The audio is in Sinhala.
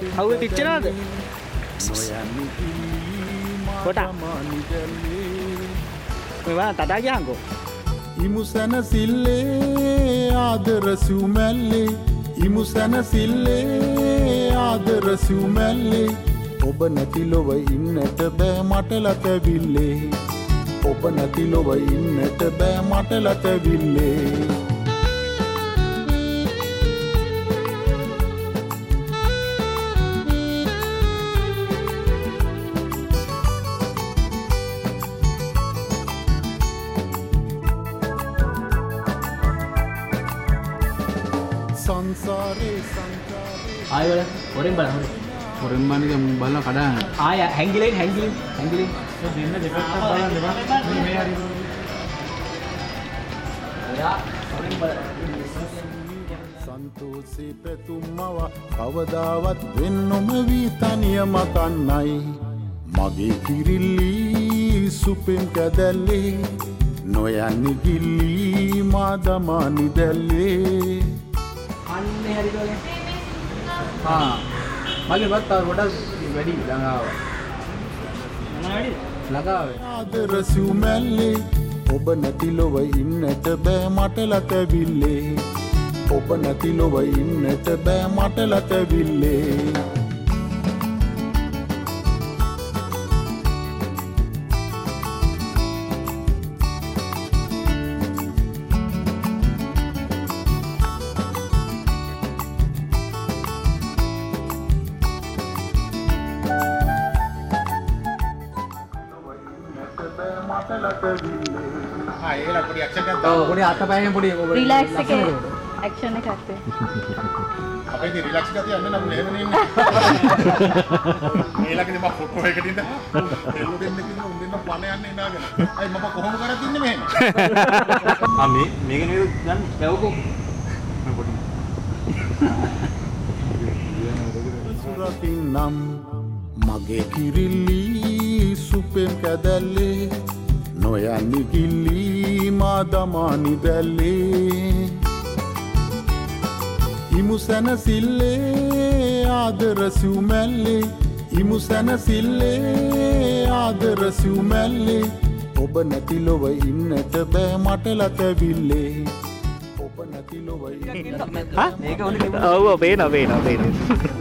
අවුවේ පිච්චෙනවද? කොටා. මේවා තටා ගියන්කෝ. ඉමුසන සිල්ලේ ආදර සුමැල්ලේ ඉමුසන සිල්ලේ ආදර සුමැල්ලේ ඔබ නැති ලොව ඉන්නට බෑ මට ලතවිල්ලේ ඔබ නැති ලොව ඉන්නට බෑ මට ලතවිල්ලේ ආයෙ වරෙන් බලන්න හොරෙන් බාන්නේ බලලා කඩාන ආයෙ හැංගිලෙන් දෙන්න දෙපැත්තක් බලන්න දෙපා මේ හරි ඔයා වරෙන් බලන්න සන්තෝෂේ පැතුම්මව කවදාවත් වෙන්නොම වී තනියම කන්නයි මගේ කිරිල්ලි සුපෙන් කැදැල්ලේ නොයන්නේ ගිල්ලි මා දමානි දැල්ලේ අන්නේ හරි ගලේ මගේ වත් ගොඩක් වැඩි ළඟාව ආදර සුමැල්ලේ ඔබ නැති ලොව ඉන්නට බෑ මට ලතවිල්ලේ ඔබ නැති ලොව ඉන්නට බෑ මට ලතවිල්ලේ පොඩි අතපයෙන් පොඩි රිලැක්ස් එකේ ඇක්ෂන් එකක් තියෙනවා. අපේ ඉතින් රිලැක්ස් ගතිය යන්න නම් එහෙම නෙන්නේ. මේලකදී මම ෆොටෝ එකකින් ඉඳලා එළු දෙන්න කිව්වා උන් දෙන්න පණ යන්න ඉඳාගෙන. අයි මම කොහොම කරත් ඉන්නේ මෙහෙම. මේක නේද ගන්න බැවකෝ මම පොඩි සුරතින් නම් මගේ කිරිල්ලි සුපෙන් කැදැල්ලේ නොයන්නේ ගිල්ලි මා දමානි දැල්ලේ ඉමුසන සිල්ලේ ආදර සුමැල්ලේ ඉමුසන සිල්ලේ ආදර සුමැල්ලේ ඔබ නැති ලොව ඉන්නට බෑ මට ලතවිල්ලේ ඔබ නැති ලොව ඉන්නට මේක උනේ ඔව් පේනවා